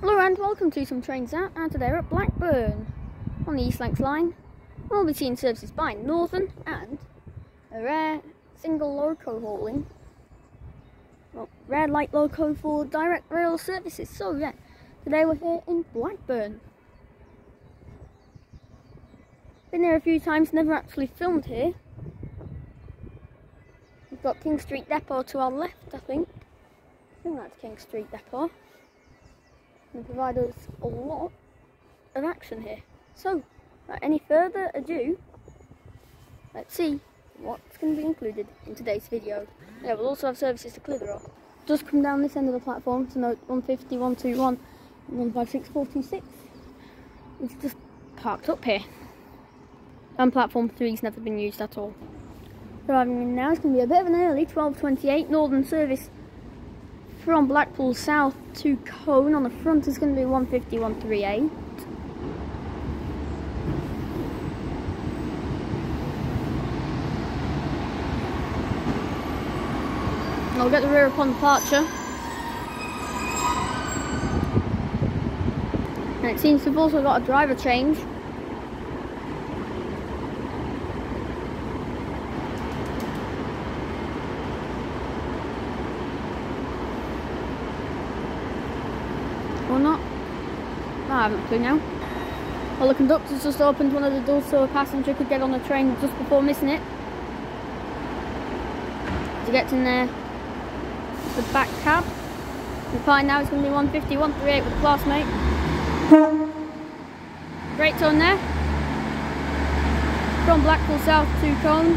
Hello and welcome to some trains out, and today we're at Blackburn on the East Lancs line. We'll be seeing services by Northern and a rare single loco hauling, rare light loco for direct rail services. So yeah, today we're here in Blackburn. Been here a few times, never actually filmed here. We've got King Street Depot to our left, I think that's King Street Depot. And provide us a lot of action here. So, without any further ado, let's see what's going to be included in today's video. Yeah, we'll also have services to Clitheroe. Just come down this end of the platform to note 150, 121 and 156, 426. It's just parked up here. And platform 3's never been used at all. Driving in now, it's going to be a bit of an early 12:28 Northern service from Blackpool South to Colne. On the front is going to be 150, 138. I'll get the rear upon departure. And it seems we've also got a driver change. Or not? I haven't a clue now. Well, the conductor's just opened one of the doors so a passenger could get on the train just before missing it. As he gets in there, the back cab. The fine now is going to be 150, 138 with a classmate. Great tone there. From Blackpool South to Colne.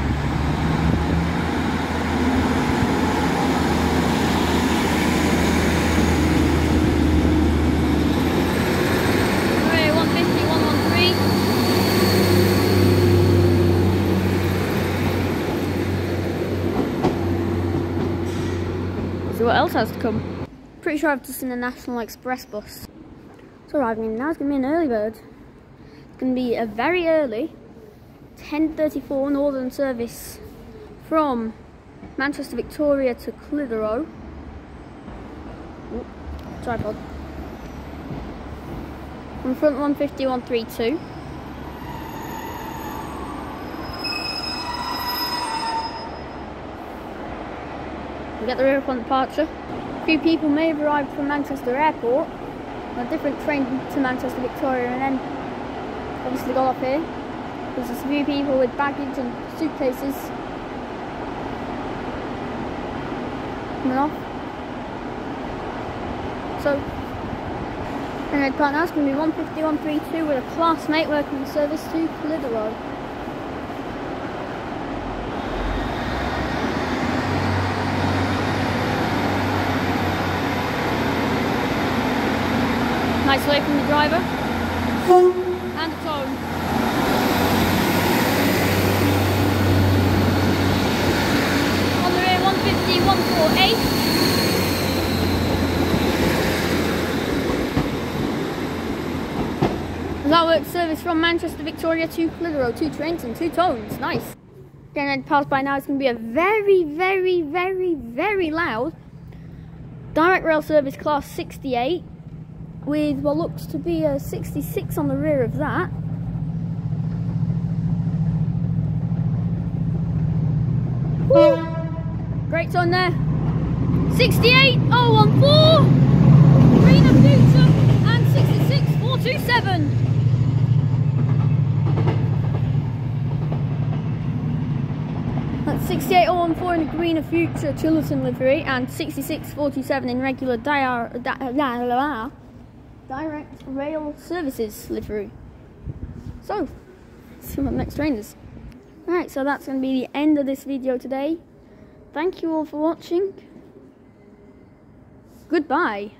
See what else has to come. Pretty sure I've just seen a National Express bus. So arriving in now, it's going to be an early bird. It's going to be a very early 10:34 Northern service from Manchester Victoria to Clitheroe. Ooh, tripod. On front 150, 132. We get the rear upon departure. A few people may have arrived from Manchester Airport on a different train to Manchester Victoria and then obviously got off here. There's a few people with baggage and suitcases coming off. So, and red part now is going to be 150, 132 with a classmate working the service to Clitheroe. Nice way from the driver. And the tone. On the rear 150, 148. That works service from Manchester Victoria to Clitheroe. 2 trains and 2 tones. Nice. Getting ready to pass by now, it's going to be a very, very, very, very loud direct rail service class 68. With what looks to be a 66 on the rear of that. Woo. Great tone there. 68,014. Green of Future and 66,427. That's 68,014 in the Green of Future Chillerton livery and 66,427 in regular direct rail services livery. So, see what the next train is. Alright, so that's going to be the end of this video today. Thank you all for watching. Goodbye.